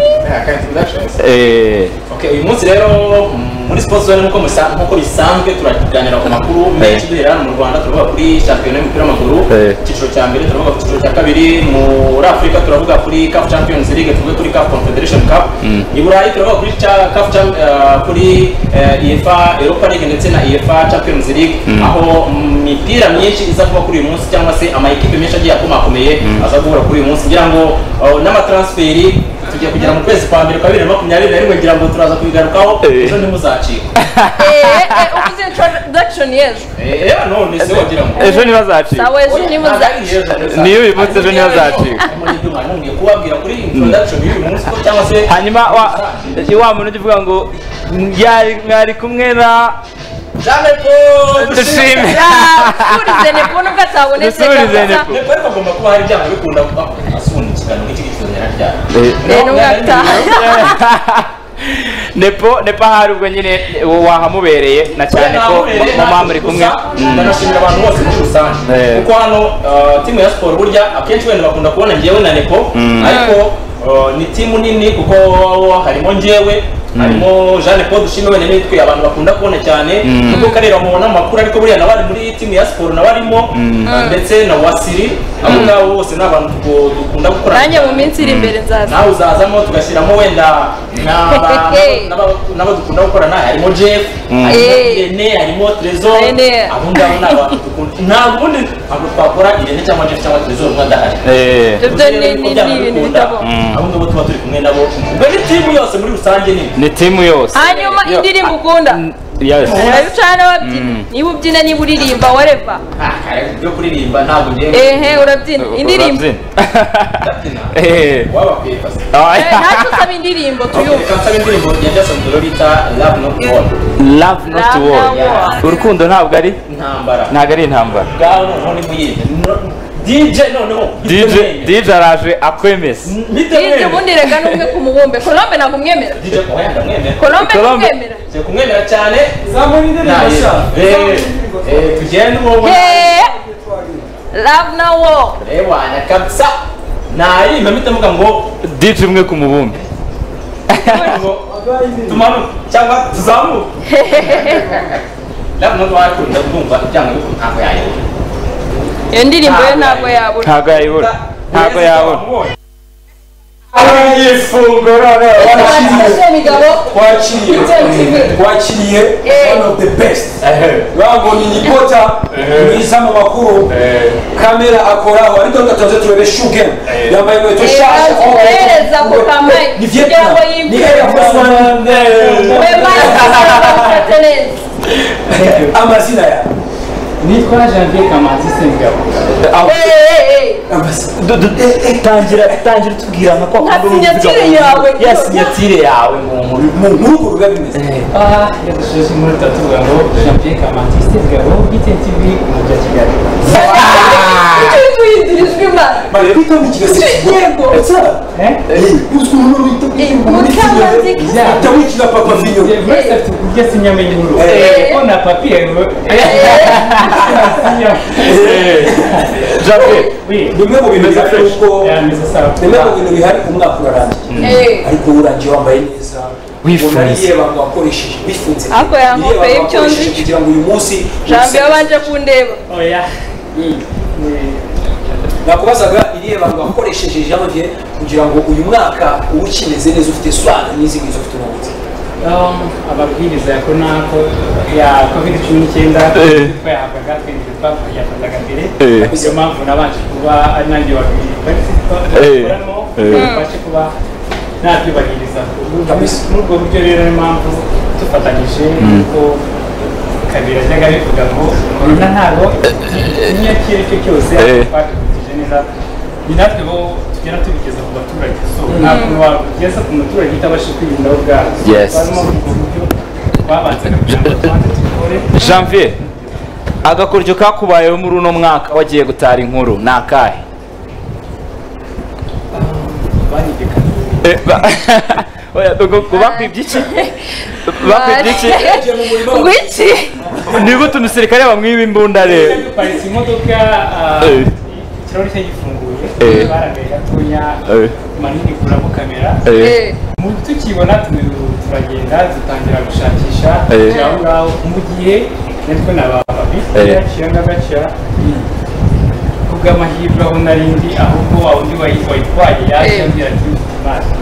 Speaker 5: uyu munsi rero muri siporo zone nk'uko bisanzwe turaganira ku makuru menshi duhera hano mu Rwanda turavuga kuri shampiyona y'umupira w'amaguru icyiciro cya mbere turavuga ku cyiciro cya kabiri muri Afurika turavuga kuri CAF Champions League tuvuge kuri CAF Confederation Cup i Burayi turavuga kuri CAF kuri UEFA Europa League ndetse na UEFA Champions League aho imipira myinshi iza kuba kuri uyu munsi cyangwa se ama equipe menshi agiye akomakomeye aza guhura kuri uyu munsi ngira ngo n'amatransferi tugiye kugera mu kwezi kwa mbere kwa 2021 ngira ngo turaza kubigarukaho ejo ntimuzacika
Speaker 2: uvuze introduction yejo
Speaker 5: none se wagira ngo
Speaker 6: ejo ntibazacika
Speaker 2: sawa ejo ntimuzacika
Speaker 6: niyo uyu munsi ejo ntibazacika
Speaker 5: ngiye kubabwira kuri introduction y'uyu munsi ko cyangwa se
Speaker 6: hanyuma wa muntu uvuga ngo mwari kumwe na
Speaker 5: Jeanne Paul
Speaker 6: dushime
Speaker 2: turize ne kubona ko atabonetse
Speaker 6: Nepo
Speaker 5: ariko agomba kuba hari ibyago bikunda asundikirana n'iki gitonyera
Speaker 6: Nepo hari ubwo nyine wahamubereye na cyane ko mama muri kumwe
Speaker 5: ndanashimira abantu bose muri rusange kuko hano timu ya siporo burya akenshi wenda bakunda kubona njyewe na Nepo ariko ni timu nini kuko harimo njyewe harimo Jeanne Paul dushime wenda nitwe abantu bakunda kubona cyane kuko karera mubona amakuru ariko buriya nabari muri timu ya siporo nabarimo ndetse na Wasiri abo ngabo bose n'abantu dukunda gukora
Speaker 2: nanjye mu minsi iri imbere nzaza
Speaker 5: nawe uzazamo tugashyiramo wenda n'abo dukunda gukorana harimo Jeff harimo Irene harimo Trezor abo ngabo ni abantu dukunda ntabwo twakora Irene cyangwa Jeff cyangwa Trezor umwe adahari
Speaker 2: ni ibintu bitabo
Speaker 5: abo ngabo tuba turi kumwe nabo ubwo ni timu yose muri rusange
Speaker 6: ni timu yose
Speaker 2: hanyuma indirimbo ukunda urabicana wabyina niba ubyina niba uririmba whatever
Speaker 5: byo kuririmba ntabwo ngiye
Speaker 2: urabyina indirimbo
Speaker 5: wababwiye pasi
Speaker 2: ntacyo usaba indirimbo tuyumva
Speaker 5: nsaba indirimbo ya Jason Derulo bita Love Not War
Speaker 6: urukundo ntabwo ari
Speaker 5: intambara
Speaker 6: ntabwo ari intambara
Speaker 5: ngaho noneho ni muyinde DJ noneho
Speaker 6: DJ araje akwemeza
Speaker 2: DJ ubundi rega n'umwe ku mubumbe Colombe ntabwo umwemera
Speaker 5: DJ ndamwemera
Speaker 2: Colombe kumwemera
Speaker 5: kumwemera cyane
Speaker 1: zamura indirimbo
Speaker 5: tugende uwo
Speaker 2: Love Not War
Speaker 5: wana kabisa narimba mpitamuga ngo
Speaker 6: DJ umwe ku mubumbe
Speaker 5: tumanuke cyangwa tuzamuke Love Not War akunda kumva ibyanga biko ntabwo yayibona
Speaker 2: iyo ndirimbo yo ntabwo yabura
Speaker 6: ntabwo yayibona ntabwo yabona
Speaker 1: ifunguro twakiriye one of the best wango ni nipota mwiza mu makuru kamera akoraho ariko ngataze turebe shugen yambaye inkweto shasha
Speaker 2: ohereza ku kamera
Speaker 1: ni Vietnam ni Air Force One amazina ya
Speaker 8: nitwa Janvier Kamanzi Sengabo
Speaker 6: tangira tubwira nka kwa
Speaker 2: sinyatire yawe
Speaker 6: ya sinyatire yawe
Speaker 1: mu nkuru biba bimeze
Speaker 8: yadushoje muri tatuvuga ngo Janvier Kamanzi Sengabo BTN TV mu bya Kigali
Speaker 2: tuyidirijwe imana
Speaker 1: bari kwitambikira
Speaker 2: yego
Speaker 1: tamikira papa vinyo
Speaker 8: Wese tujye sinyamenye inkuru ko na papier
Speaker 1: bimwe mu bintu bihari ubwo bimwe mu bintu bihari umwaka urarangiye ariko urangiye wambaye neza wifunze yeba ngo akoresheje bifunze
Speaker 2: ako yankopeye ibyo nzi
Speaker 1: kugira ngo uyu munsi
Speaker 2: Janvier wanje kundeba
Speaker 8: oya
Speaker 1: nakubazaga ireba ngo akoresheje Janvier kugira ngo uyu mwaka ukimeze neza ufite swag n'izindi ufite n'ubuti
Speaker 8: amabwiriza ya COVID-19 twayahabwaga twinjira twafataga mbere niyo mpamvu nabanje kuba ari nanjye wabikoramo tubashe kuba nabyubahiriza muri ubwo buryo rero niyo mpamvu dufatanyije kuko kabiri ajyaga bivuga ngo korona ntabwo ikinya icyo ari cyo cyose twabikurikije neza ni natwe bo tugenda tubigeza ku baturage so ntabwo wabigeza ku muturage utabasha kwirinda wo ubwabo barimo ubwo buryo twabanzaga kugira ngo twanze tubikore
Speaker 6: Janvier agakoryo kakubayeho muri uno mwaka wagiye gutara inkuru ni akahe bakwibye iki bakwibye iki
Speaker 2: ngwiki
Speaker 6: niba utu musirikare bamwiba imbunda rero
Speaker 8: paritse imodoka ikirahuri cye gifunguye baragaye gatoya manini kuramo kamera tukibona turagenda dutangira gushakisha aho ngaho mu gihe natwe n'ababi yaciye n'agaca kubw'amahirwe aho narindi ahubwo wa undi wayitwaye yaje ambwira ati mazi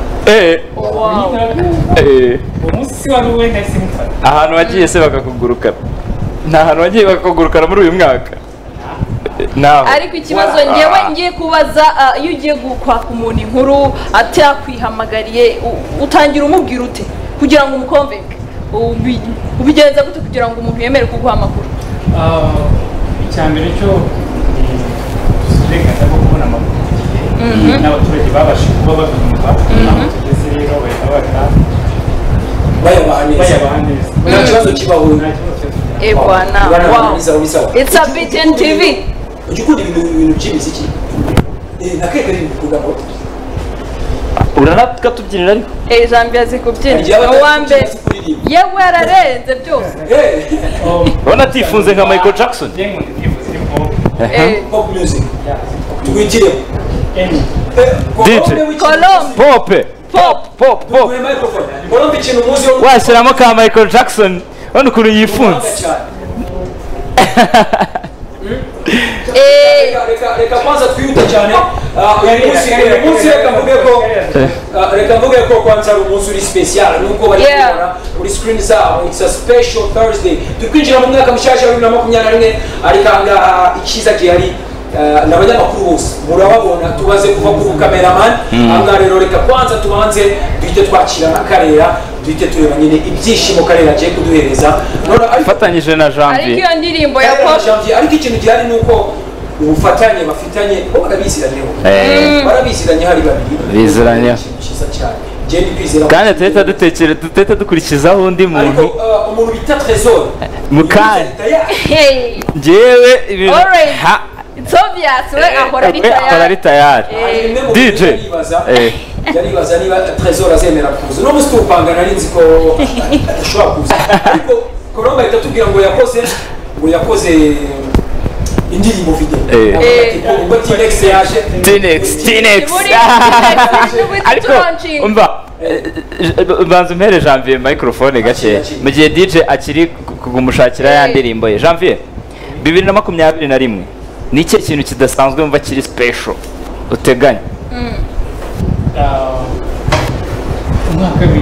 Speaker 8: uwo munsi wari uwe nahise mufata
Speaker 6: ahantu wagiye se bakakugurukana nta hantu wagiye bakakugurukana muri uyu mwaka
Speaker 2: ariko ikibazo ngewe ngiye kubaza iyo ugiye kwaka umuntu inkuru atakwihamagariye utangira umubwira ute kugira ngo umukonvenke ubigenza gute kugira ngo umuntu yemere kuguha amakuru
Speaker 8: icyambere cyo uburenganzira bwo kubona amakuru n'abaturage babashije kuba babyumva aho tugeze rero bahita
Speaker 4: bayabaha neza nta kibazo kibaho
Speaker 2: ebwana wow it's a BTN TV
Speaker 4: ujya ukunda ibintu by'imiziki nakeka ari ibikugamo
Speaker 6: uranatwa tubyinira ariko
Speaker 2: Janvier azi kubyina uwambere yewe yararenze byose
Speaker 6: ubona atifunze nka Michael Jackson
Speaker 4: pop music tugwitire
Speaker 6: DJ Colombe pop
Speaker 4: Colombe ikintu muzi yo
Speaker 6: washyiramo ka Michael Jackson ubona ukuntu yifunze
Speaker 4: reka kwanza twiyute cyane uyu munsi reka mvuge ko kwanza ari umunsi uri special nuko bari kubona uri screen zabo it's a special Thursday tukwinjira mu mwaka mushyashya wa 2021 ariko ahangaha ikiza gihari n'abanyamakuru bose murababona tubaze kuva ku cameraman ahangaha rero reka kwanza tubanze duhite twakira na Karera duhite tureba nyine ibyishimo Karera agiye kuduhereza
Speaker 6: afatanyije na Janvier
Speaker 2: ariko iyo ndirimbo ya pop
Speaker 4: ariko ikintu gihari nuko ubufatanye bafitanye bo barabiziranyeho barabiziranye hari babiri
Speaker 6: biziranye
Speaker 4: cyiza cyane je ndi kwizera
Speaker 6: kandi tuteta dukurikizaho undi muntu
Speaker 4: ariko umuntu bita Trésor
Speaker 6: mukanya jewe ibintu
Speaker 2: it's obvious we ahora
Speaker 6: ari tayari DJ
Speaker 4: yaribaza niba Trésor azemera kuza no musi tupanga nari nzi ko ashobora kuza ariko Colombe ahita tubwira ngo yakoze indirimbo video ngo T-Nex yaje
Speaker 6: T-Nex ariko umva banza umpere Janvier microphone gake mu gihe DJ akiri kugumushakira ya ndirimbo ye Janvier 2021 ni iki kintu kidasanzwe mva kiri special uteganya
Speaker 8: umwaka 2021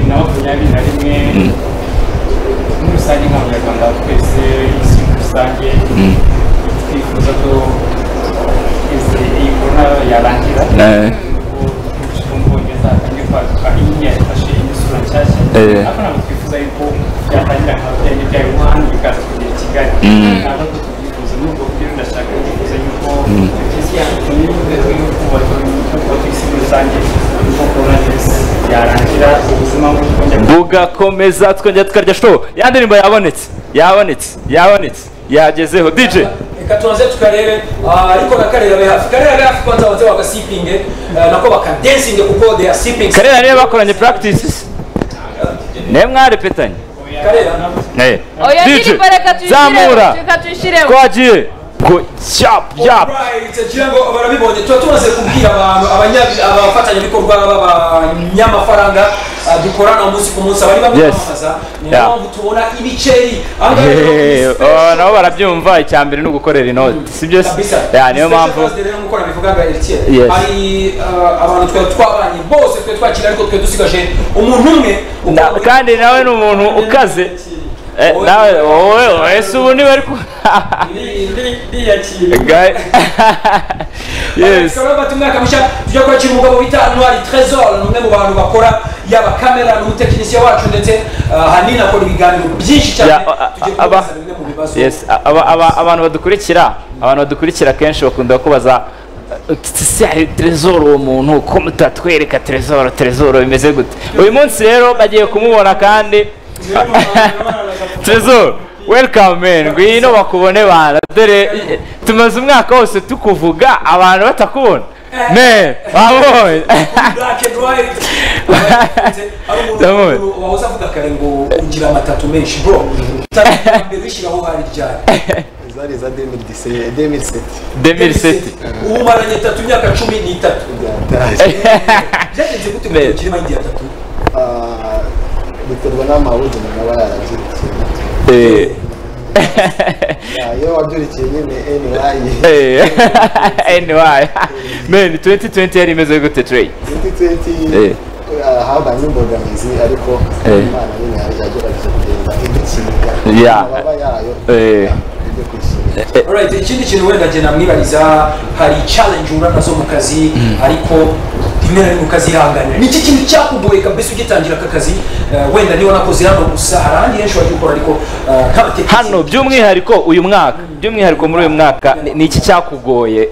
Speaker 8: muri rusange nk'abanyarwanda twese isi muri rusange twifuza ko iyi korona yarangira mu Bwongereza hatangiye kwaduka iyi yafashe isura nshyashya ariko ntabwo twifuza yuko byatangira nka byari bya Wuhan bikaza kugera i Kigali ntabwo tubyifuza n'ubwo buryo ndashaka twifuza yuko isi yacu yuko isi muri rusange yuko korona yarangira ubuzima
Speaker 6: bugakomeza twongera tukarya show ya ndirimbo yabonetse yagezeho DJ
Speaker 4: reka tubanze tukarebe ariko na Karera hafi kwanza wanze wagasipinge nako bakadansinge kuko they are sipping
Speaker 6: Karera niyo bakoranye practices ne mwarepetanye
Speaker 4: Karera
Speaker 2: oya ndirimbo reka
Speaker 6: zamura twagiye go yap
Speaker 4: ngo barabibonye tumaze kubwira abantu abafatanya bikorwa b'abanyamafaranga dukorana umunsi ku munsi abari bamamaza ni mpamvu tubona ibiceri
Speaker 6: nabo barabyumva icyambere no gukorera inoti sibyo niyo mpamvu
Speaker 4: rero nk'uko nabivugaga Etienne hari abantu twe twabanye bose twe twakira ariko twe dusigaje umuntu umwe
Speaker 6: kandi nawe ni umuntu ukaze nawe wowe ese ubu niba ariko
Speaker 4: yes umwaka mushya tujya kwakira umugabo bita Ntwari Trésor ni umwe mu bantu bakora yaba kamera n'umutekinisiye wacu ndetse hanini akora ibiganiro byinshi cyane
Speaker 6: abantu badukurikira kenshi bakunda kubaza Trésor uwo muntu ko mutatwereka Trésor bimeze gute uyu munsi rero bagiye kumubona kandi Trésor welcome man ngwino bakubone bana dore tumaze umwaka wose tukuvuga abantu batakubona me babonye
Speaker 4: black and white wahoze avuga kare ngo ugira amatatu menshi bro mbere wishyiraho hari ryari
Speaker 7: zari za 2017
Speaker 4: ubu maranye 3 imyaka 13 byagenze gute mu kiri mayindi ya 3
Speaker 7: biterwa n'amahujyo n'aba yarabyirikiye iyo wabyirikiye nyine
Speaker 6: anyway man 2020 yari imeze gute Trey
Speaker 7: 2020 habaye imbogamizi ariko Imana nyine yagerageje kugenda idukinga amababa yayo
Speaker 9: byo kwishima.
Speaker 4: Alright, ikindi kintu wenda njye namwibariza hari challenge uhura nazo mu kazi ariko rimwe na rimwe ukazihanganira. Ni iki kintu cyakugoye kabisa ugitangira aka kazi wenda niba nakoze hano gusa hari ahandi henshi wagiye ukora ariko
Speaker 6: hano by'umwihariko uyu mwaka by'umwihariko muri uyu mwaka ni iki cyakugoye?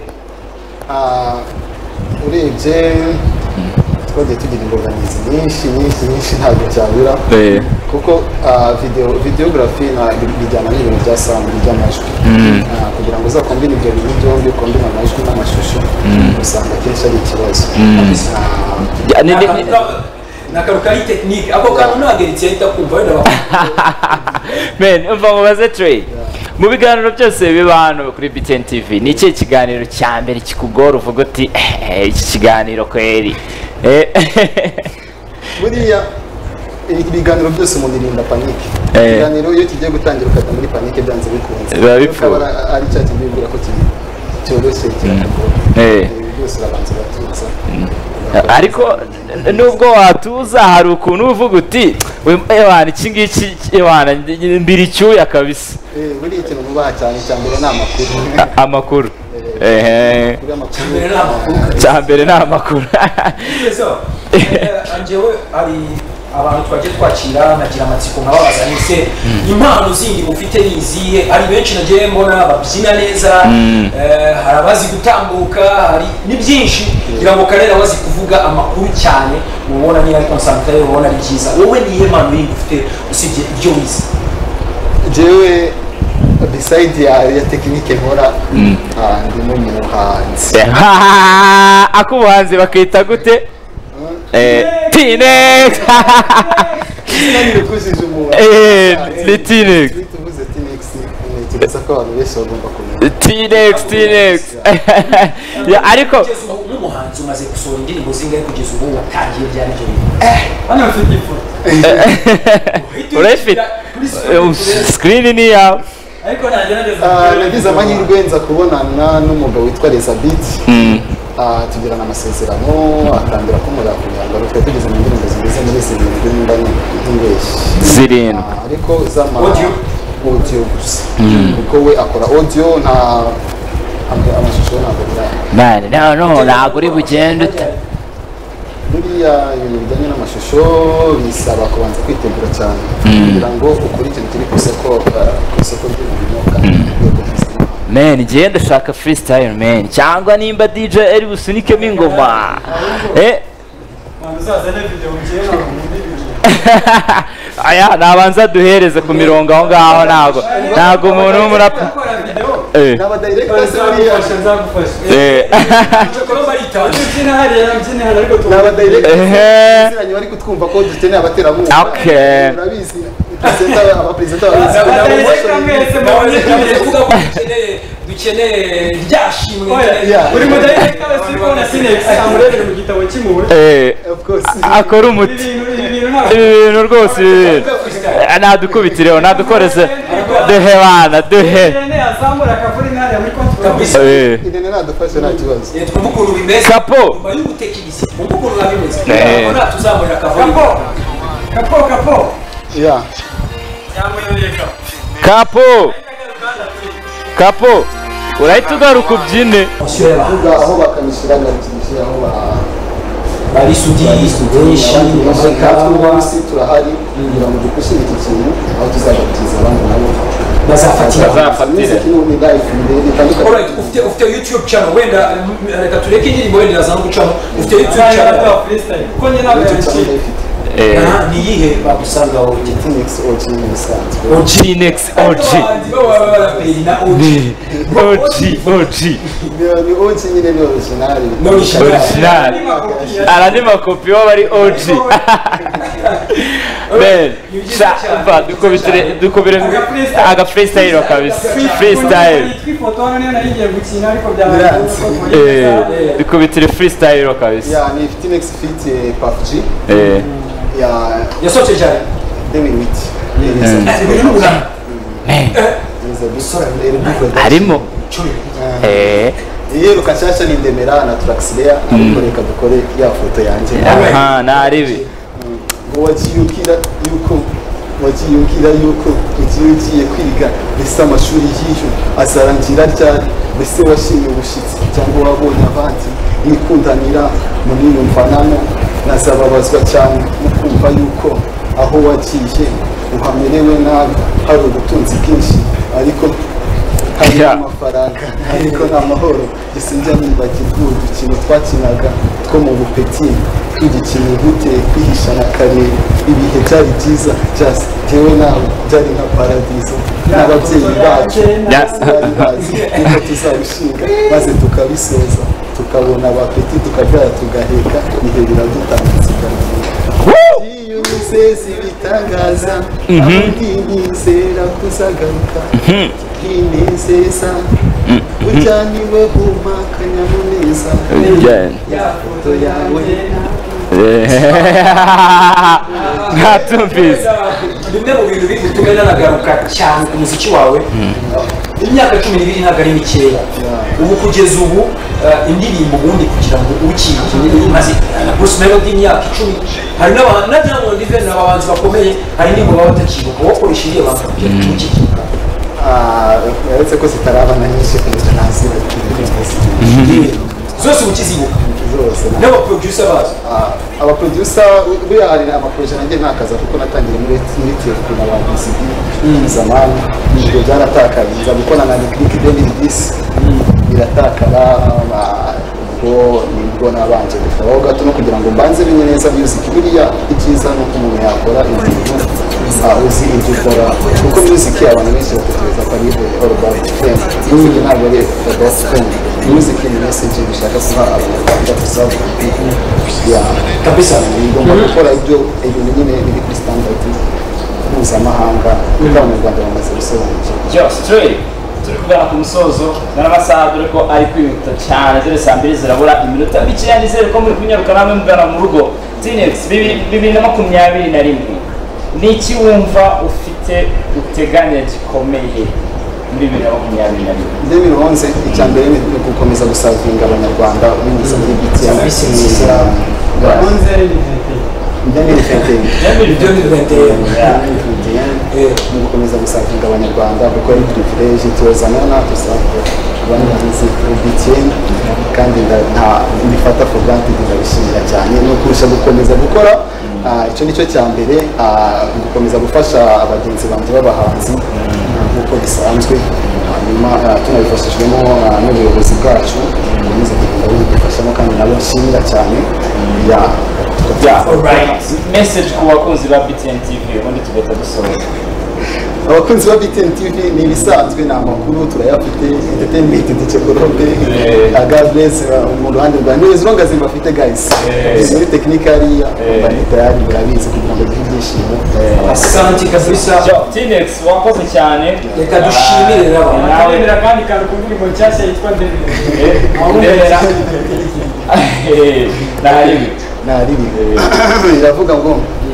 Speaker 9: Urebye twagiye tugira imbogamizi nyinshi ntabwo cyabura kuko videography bijyana n'ibintu bya sound by'amajwi kugira ngo uzakombine ibyo bintu byombi ukombine amajwi n'amashusho usanga akenshi ari ikibazo.
Speaker 4: Nakarukari technique ako kantu nageritse ahita kumva wenda
Speaker 6: men umva mubaze Trey mu biganiro byose biba hano kuri BTN TV ni ikihe kiganiro cya mbere kikugora uvuga uti iki kiganiro kweri?
Speaker 9: Buriya ibiganiro byose umuntu irinda panike. Ibiganiro iyo kigiye gutangira ukajya muri panike byanze bikunze
Speaker 6: biba bipfuye
Speaker 9: ari cya kintu bibwira ko cyoroshye kirakugora byose urabanza uratuza.
Speaker 6: Ariko nubwo watuza hari ukuntu uvuga uti ewana iki ngiki ewana mbiri icyuya kabisa.
Speaker 9: Buriya ikintu nubaha cyane cya mbere ni
Speaker 6: amakuru. Cyambere ni amakuru.
Speaker 4: Anjewe ari abantu twagiye twakira nagira amatsiko nkababaza nise impano zindi mufite nizihe? Hari benshi nagiye mbona babyina neza, hari abazi gutambuka, hari ni byinshi kugira ngo Karera wazi kuvuga amakuru cyane ubona niba ari concentré ubona ari byiza. Wowe niye impano yindi ufite usibye ibyo wize?
Speaker 9: Jewe beside ya tekinike nkora ndimo umuhanzi.
Speaker 6: Akubuhanzi bakita gute? Tinex. Ni Tinex. Tinex. Ya ariko
Speaker 4: umuhanzi umaze gusohora indirimbo zingahe kugeza ubu watangiye byari byo? Hano mfite ifoto.
Speaker 6: Urayifite? Screen ni yawe.
Speaker 4: Ariko
Speaker 9: nagize amahirwe nza kubonana n'umugabo witwa Elizabeth. Tugirana amasezerano atangira kumura kugira ngo tugeze mu ndirimbo zigeze muri zirindwi nimba
Speaker 6: zirindwi
Speaker 9: ariko zama audio gusa kuko we akora audio nta amashusho ntabwo
Speaker 6: ntabwo uri bugende
Speaker 9: buriya ibintu bijyanye n'amashusho bisaba kubanza kwitegura cyane kugira ngo ukore ikintu kiri ku isoko ry'umurimo
Speaker 6: man ngiye ndashaka freestyle man cyangwa nimba DJ ari busunikemo ingoma
Speaker 8: uzazane video ngiye
Speaker 6: aya nabanza duhereze ku mirongo aho ngaho ntago umuntu w'umurapa
Speaker 9: naba directors bari
Speaker 8: nzagufasha
Speaker 9: naba directors bari kutwumva ko dukeneye abaterankunga urabizi
Speaker 4: dukeneye ryashimwe
Speaker 8: buri mudayirekta wese uri kubona Sinex amurebere mu gitabo cy'impuhwe
Speaker 6: akora umuti ibintu rwose nadukubitireho nadukoreze duhe bana duhe
Speaker 8: azamura akavura intare muri konti
Speaker 9: idene nadufashe nta kibazo
Speaker 4: twumva ukuntu bimeze
Speaker 6: kapo
Speaker 4: nyuma y'ubutekinisi twumva ukuntu babimeze urabona tuzamurira akavura
Speaker 8: kapo
Speaker 9: ya
Speaker 6: kapo urahita ugaruka ubyine
Speaker 9: aho bakanishyira ngarishyira aho
Speaker 4: bari sudisha
Speaker 9: munsi turahari kugira ngo dukushe iki kintu aho tuzagatiza abandi nabo
Speaker 6: bazafatira
Speaker 4: alright ufite YouTube channel wenda reka tureke indirimbo wenda zaza no gucamo ufite YouTube channel
Speaker 8: kuko nyine ntabwo yakiriye
Speaker 4: ni yihe bagusangaho
Speaker 9: Tinex OG bisanzwe
Speaker 6: Tinex OG
Speaker 9: ni OG nyine ni original
Speaker 6: arandi makopi waba ari OG ben shamba dukubire aga freestyle kabisa freestyle dukubitire freestyle kabisa
Speaker 9: ya ni Tinex fit PUBG
Speaker 4: yasohoke cyane
Speaker 9: 2008
Speaker 6: harimo
Speaker 9: iyo rukashasha ni Ndemera na Traxler ariko reka dukore ya foto yanjye
Speaker 6: naribi
Speaker 9: ngo wakiyukira yuko wagiye umbwira yuko ugiye kwiga mbese amashuri y'iyo azarangira ryari mbese washimye ubushyitsi cyangwa wabonye abandi mwikundanira muniyumvanamo nazababazwa cyane no kumva yuko aho wagiye uhamerewe nabi hari ubutunzi bwinshi ariko hari amafaranga ariko nta mahoro gisa njya nibagirwa udukino twakinaga two mu bupeti tugikina gute kwihisha na kare ibihe byari byiza tewe nawe byari nka paradizo n'ababyeyi bacu bari bazi uko tuzabishinga maze tukabisoza tukabona abapeti tukabyara tugaheka ibihe biradutambitse iyo misezi bitangaza aho ndinizera kuzagaruka inezeza ujyaniwe huma akanyamuneza ya foto yawe
Speaker 6: ntatumvise
Speaker 4: bimwe mu bintu bituma nanagaruka cyane ku muziki wawe imyaka 12 ntabwo ari mikeya ubu kugeza ubu indirimbo ubundi kugira ngo ukiyikine maze Bruce Melody imyaka 10 hari n'abantu na Diamond Even n'abahanzi bakomeye hari n'imbo baba batakibuka wakoresha iriya bantu kukikibuka
Speaker 9: yaretse ko zitarabana nyinshi kugira nazira
Speaker 4: zose ukizibuka
Speaker 9: zose
Speaker 4: n'abaproducer bazo
Speaker 9: abaproducer buriya hari amaprojet nanjye ntakaza kuko natangiye muri TF na ba BCB zamani ibyo byaratakaye nza gukora na Click 2010 biratakara nibwo nabanje gutabaho gato no kugira ngo mbanze binye neza music buriya icyiza no ko umuntu yakora ibintu uzi ibyo ukora kuko music abantu benshi batekereza ko ari all about fame music ntabwo ari about fame music ni message bishaka kuba abantu basaba kabisa ngomba gukora ibyo nyine biri kuri standard mpuzamahanga n'abanyarwanda bamaze gusobanukirwa
Speaker 6: straight turi kugana ku musozo n'amasaha dore ko ari kwihuta cyane dore saa 2 zirabura iminota mikeya nizere ko muri kunyaruka namwe mugana mu rugo Tinex 2021 ni iki wumva ufite uteganya gikomeye muri 2021
Speaker 9: icyambere ni gukomeza gusavinga abanyarwanda binyuze muri BTM ni gukomeza gusavinga abanyarwanda kuko ari privilege tuzana natwe abandi bazi BTM kandi nta bifata for granted ndabishimira cyane no kurusha gukomeza gukora icyo nicyo cya mbere gukomeza gufasha abagenzi banjye b'abahanzi nk'uko bisanzwe hanyuma tunabifashijwemo n'ubuyobozi bwacu bukomeza kugenda bubidufashamo kandi nabo nshimira cyane
Speaker 6: message ku bakunzi ba BTN TV ubundi tugahita dusoza
Speaker 9: abakunzi ba BTN TV ni ibisanzwe ni amakuru turayafite entertainment ducekorobe God bless mu ruhande rwa neza urongazi bafite guys muri technique hariya bari tayari barabizi kugira ngo byishimo
Speaker 4: asante kabisa
Speaker 6: Tinex wakoze cyane
Speaker 4: reka dushimire
Speaker 8: nawe kandi kandi kuvuga ngo cyashya yitwa
Speaker 6: ndebera
Speaker 9: naribi iravuga ngo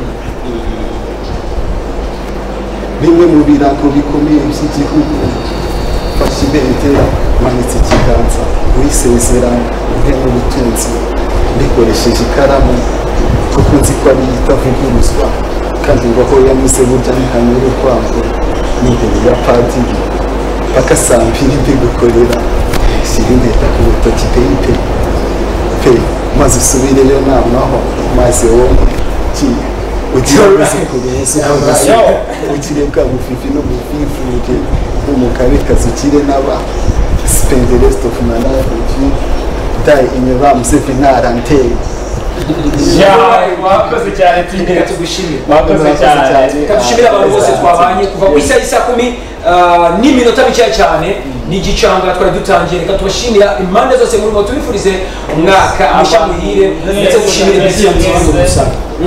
Speaker 9: bimwe mu birango bikomeye by'igihugu fasha ibendera manitse ikiganza wisezerano uhe n'ubutunzi mbikoresheje ikaramu kuko nzi ko ari itavuguruzwa kandi ngo aho yamuze burya ntihanyura urwango n'imbere ya padiri paka saa 2 mbigukorera shyira impeta ku rutoki pe maze usubireyo namaho maze wowe ugira ukire bwa bufifi no bufifuke umukabikazi ukire n'aba spend the rest of my life with you die in your arms if not until
Speaker 6: wakoze cyane Tinex
Speaker 4: tugushimire
Speaker 6: wakoze cyane
Speaker 4: dushimira abantu bose twabanye kuva ku isaha 10 n'iminota mike cyane n'igicanga twari dutangiye reka tubashimira impande zose muri mo tubifurize umwaka mushya muhire ndetse dushimire BTN gusa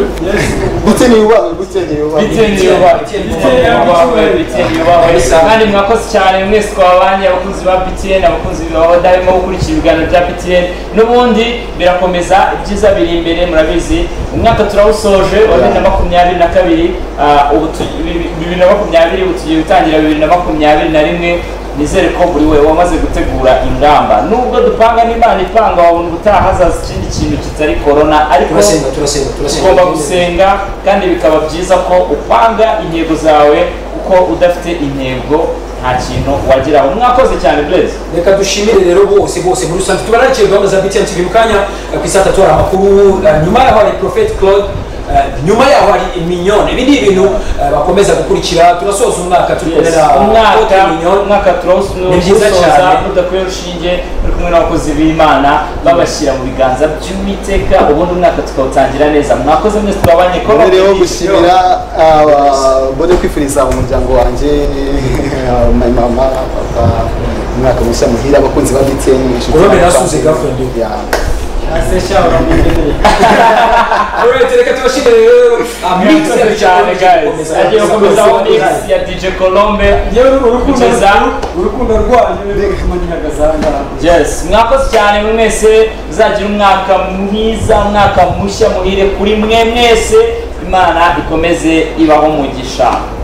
Speaker 6: kandi mwakoze cyane mwese twabanye abakunzi ba BTN abakunzi badarimo gukurikira ibiganiro bya BTN n'ubundi birakomeza ibyiza biri imbere murabizi umwaka turawusoje wa 2022 ubu 2020 ubu tugiye gutangira 2021 nizere ko buri we wamaze gutegura ingamba nubwo dupanga n'Imana ipanga wabona ubutaha hazaza ikindi kintu kitari corona ariko tugomba gusenga kandi bikaba byiza ko upanga intego zawe kuko udafite intego nta kintu wagiraho. Mwakoze cyane Blaise.
Speaker 4: Reka dushimire rero bose muri rusange tubararikiye gahunda za BTN TV mu kanya ku isata tora amakuru nyuma yaho hari Prophet Claude nyuma yaho hari Mignone. Ibi ni ibintu bakomeza gukurikira turasoza umwaka tukorera
Speaker 6: umwaka turose
Speaker 4: ni byiza cyane
Speaker 6: mudakwiye rushinge muri kumwe n'abakozi b'Imana babashyira mu biganza by'Uwiteka ubundi umwaka tukawutangira neza. Mwakoze mwese twabanye ko
Speaker 9: rero gushimira bone kwifuriza umuryango wanjye my mama papa umwaka mushya muhira abakunzi ba BTN
Speaker 4: Colombe nasuze girlfriend
Speaker 9: ya
Speaker 4: reka tubashimire rero mix
Speaker 6: cyane guys agiye gukomeza mix ya DJ Colombe
Speaker 4: urukundo rwanyu kumanyagazanga.
Speaker 6: Yes, mwakoze cyane mwese uzagira umwaka mwiza umwaka mushya muhire kuri mwe mwese Imana ikomeze ibaho umugisha.